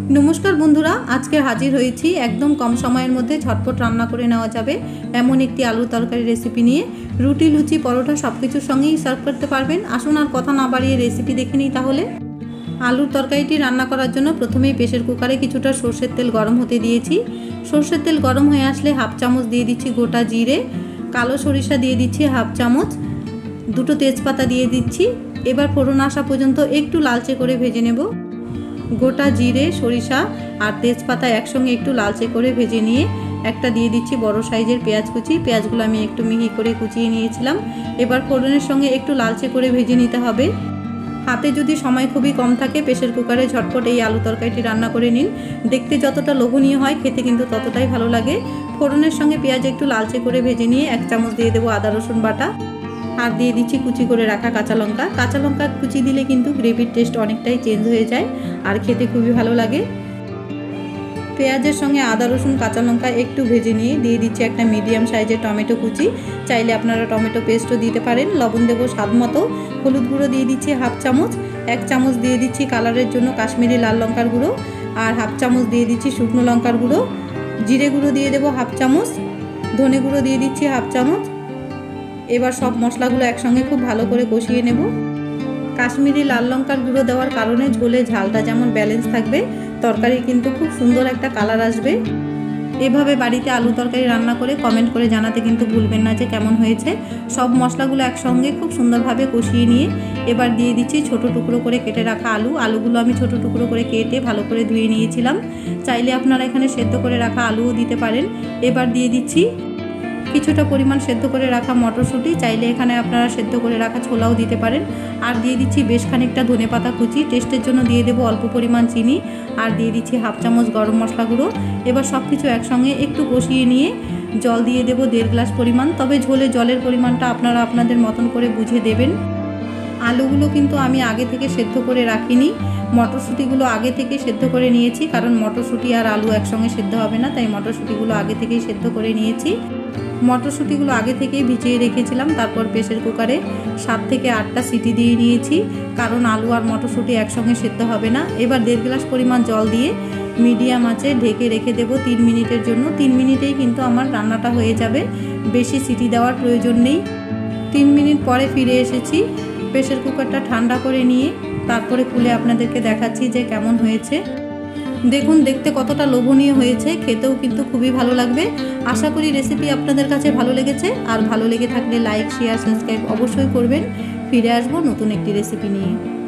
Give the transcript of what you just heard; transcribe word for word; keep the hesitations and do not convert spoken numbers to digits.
नमस्कार बंधुरा आज के हाजिर হয়েছি একদম कम সময়ের মধ্যে ঝটপট রান্না করে নেওয়া যাবে এমন একটি আলু তরকারি রেসিপি নিয়ে রুটি লুচি পরোটা সবকিছুর সঙ্গেই সার্ভ করতে পারবেন। আসুন আর কথা না বাড়িয়ে রেসিপি দেখে নিই। তাহলে আলুর তরকারিটি রান্না করার জন্য প্রথমেই প্রেসার কুকারে কিছুটা সরষের তেল গরম হতে দিয়েছি। সরষের তেল গরম হয়ে আসলে হাফ চামচ দিয়ে দিচ্ছি গোটা জিরে, কালো সরিষা দিয়ে দিচ্ছি হাফ চামচ, দুটো তেজপাতা দিয়ে দিচ্ছি। এবার ফোড়ন আসা পর্যন্ত একটু লালচে করে ভেজে নেব। গোটা জিরে সরিষা আর তেজপাতা একসঙ্গে একটু লালচে করে ভেজে নিয়ে একটা দিয়ে দিচ্ছি বড় সাইজের পেঁয়াজ কুচি। পেঁয়াজগুলো আমি একটু মিহি করে কুচিয়ে নিয়েছিলাম। এবার ফোড়নের সঙ্গে একটু লালচে করে ভেজে নিতে হবে। হাতে যদি সময় খুবই কম থাকে প্রেসার কুকারে ঝটপট এই আলু তরকারিটি রান্না করে নিন। দেখতে যতটা লোভনীয় হয় খেতে কিন্তু ততটাই ভালো লাগে। ফোড়নের সঙ্গে পেঁয়াজ একটু লালচে করে ভেজে নিয়ে এক চামচ দিয়ে দেবো আদা রসুন বাটা আর দিয়ে দিচ্ছি কুচি করে রাখা কাঁচা লঙ্কা। কাঁচা লঙ্কা কুচি দিলে কিন্তু গ্রেভির টেস্ট অনেকটাই চেঞ্জ হয়ে যায় আর খেতে খুবই ভালো লাগে। পেঁয়াজের সঙ্গে আদা রসুন কাঁচা লঙ্কা একটু ভেজে নিয়ে দিয়ে দিচ্ছি একটা মিডিয়াম সাইজের টমেটো কুচি। চাইলে আপনারা টমেটো পেস্টও দিতে পারেন। লবণ দেবো স্বাদ মতো। হলুদ গুঁড়ো দিয়ে দিচ্ছি হাফ চামচ, এক চামচ দিয়ে দিচ্ছি কালারের জন্য কাশ্মীরি লাল লঙ্কার গুঁড়ো আর হাফ চামচ দিয়ে দিচ্ছি শুকনো লঙ্কার গুঁড়ো। জিরে গুঁড়ো দিয়ে দেবো হাফ চামচ, ধনে গুঁড়ো দিয়ে দিচ্ছি হাফ চামচ। এবার সব মশলাগুলো একসঙ্গে খুব ভালো করে কষিয়ে নেব। কাশ্মীরি লাল লঙ্কার গুঁড়ো দেওয়ার কারণে ঝোলে ঝালটা যেমন ব্যালেন্স থাকবে, তরকারি কিন্তু খুব সুন্দর একটা কালার আসবে। এভাবে বাড়িতে আলু তরকারি রান্না করে কমেন্ট করে জানাতে কিন্তু ভুলবেন না যে কেমন হয়েছে। সব মশলাগুলো একসঙ্গে খুব সুন্দরভাবে কষিয়ে নিয়ে এবার দিয়ে দিচ্ছি ছোট টুকরো করে কেটে রাখা আলু। আলুগুলো আমি ছোট টুকরো করে কেটে ভালো করে ধুয়ে নিয়েছিলাম। চাইলে আপনারা এখানে সেদ্ধ করে রাখা আলুও দিতে পারেন। এবার দিয়ে দিচ্ছি কিছুটা পরিমাণ সেদ্ধ করে রাখা মটরশুঁটি। চাইলে এখানে আপনারা সেদ্ধ করে রাখা ছোলাও দিতে পারেন। আর দিয়ে দিচ্ছি বেশ খানিকটা ধনেপাতা কুচি। টেস্টের জন্য দিয়ে দেবো অল্প পরিমাণ চিনি আর দিয়ে দিচ্ছি হাফ চামচ গরম মশলা গুঁড়ো। এবার সব কিছু একসঙ্গে একটু কষিয়ে নিয়ে জল দিয়ে দেবো দেড় গ্লাস পরিমাণ। তবে ঝোলে জলের পরিমাণটা আপনারা আপনাদের মতন করে বুঝে দেবেন। আলুগুলো কিন্তু আমি আগে থেকে সেদ্ধ করে রাখিনি, মটরশুঁটিগুলো আগে থেকে সেদ্ধ করে নিয়েছি, কারণ মটরশুঁটি আর আলু একসঙ্গে সেদ্ধ হবে না, তাই মটরশুঁটিগুলো আগে থেকেই সেদ্ধ করে নিয়েছি। মটরশুঁটিগুলো আগে থেকেই ভিজিয়ে রেখেছিলাম। তারপর প্রেসার কুকারে সাত থেকে আটটা সিটি দিয়ে নিয়েছি, কারণ আলু আর মটরশুঁটি একসঙ্গে সেদ্ধ হবে না। এবার দেড় গ্লাস পরিমাণ জল দিয়ে মিডিয়াম আঁচে ঢেকে রেখে দেবো তিন মিনিটের জন্য। তিন মিনিটেই কিন্তু আমার রান্নাটা হয়ে যাবে, বেশি সিটি দেওয়ার প্রয়োজন নেই। তিন মিনিট পরে ফিরে এসেছি। প্রেসার কুকারটা ঠান্ডা করে নিয়ে তারপরে খুলে আপনাদেরকে দেখাচ্ছি যে কেমন হয়েছে। দেখুন দেখতে কতটা লোভনীয় হয়েছে, খেতেও কিন্তু খুবই ভালো লাগবে। আশা করি রেসিপি আপনাদের কাছে ভালো লেগেছে। আর ভালো লেগে থাকলে লাইক শেয়ার সাবস্ক্রাইব অবশ্যই করবেন। ফিরে আসবো নতুন একটি রেসিপি নিয়ে।